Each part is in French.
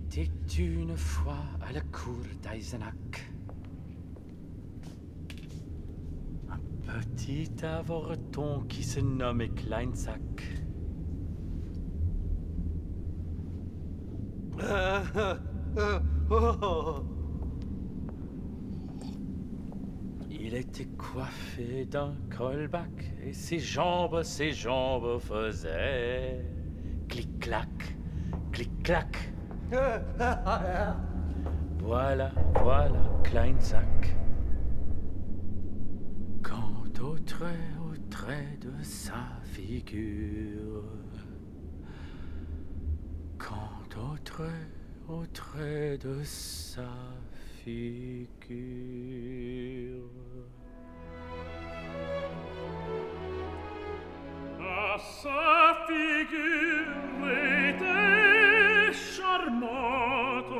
était une fois à la cour d'Eisenach un petit avorton qui se nommait Kleinsack. Il était coiffé d'un colbac et ses jambes faisaient clic-clac, clic-clac. Voilà, Kleinsack. Quant au trait de sa figure, quant au trait de sa figure. Ah, sa figure était charmante.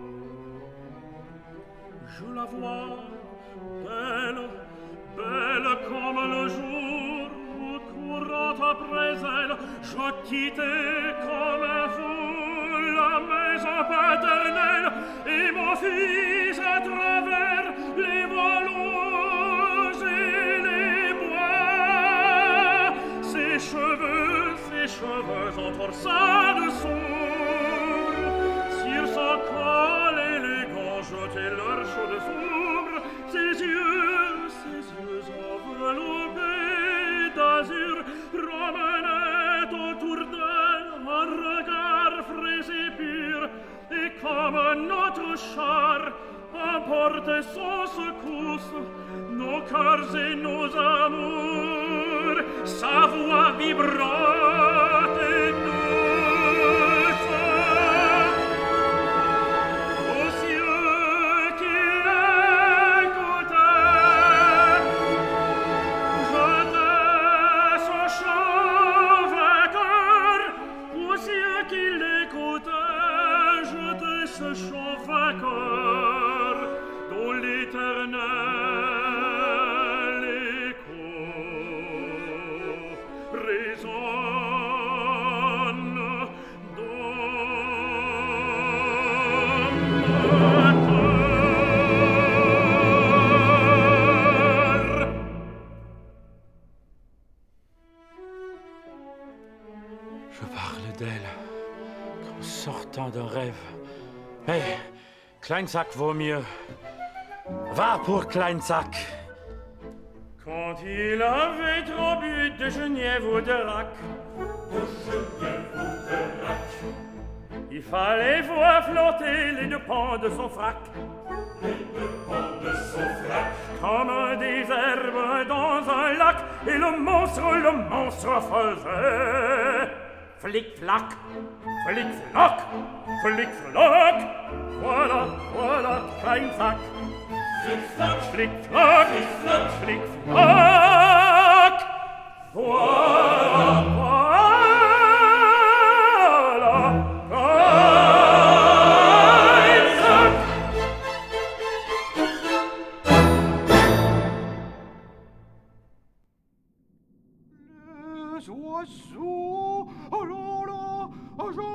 Je la vois belle, belle comme le jour, courant après elle, je quittais comme un fou la maison paternelle et mon fils à travers les vallons et les bois. Ses cheveux en torsade sombre, sur son col élégant jetaient leur chaude sombre. Ses yeux enveloppés d'azur promenaient autour d'elle un regard frais et pur, et comme notre char emportait sans secousse nos cœurs et nos amours, sa voix vibrante et douce aux yeux qui l'écoutaient, jetait son chant vainqueur. Aux yeux qui l'écoutaient, jetait ce chant vainqueur dont l'éternel écho résonne dans ma cœur. Je parle d'elle comme sortant d'un rêve. Mais Kleinsack vaut mieux. Va pour Kleinsack. Quand il avait trop bu de genièvre ou de rac, il fallait voir flotter les deux pans de son frac, comme des herbes dans un lac, et le monstre faisait flic-flac, flic-flac, flic-flac. Voilà, Kleinsack. Flic-flac, flic-flac, flic-flac. Voilà, Kleinsack. Les oiseaux, oh là là, j'en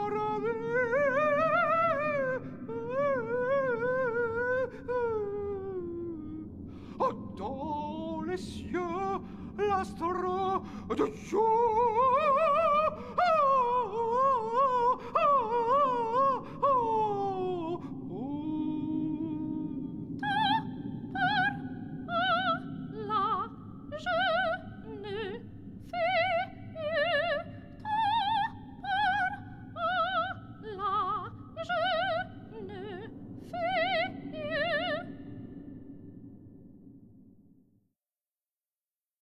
dans les cieux, l'astre de Dieu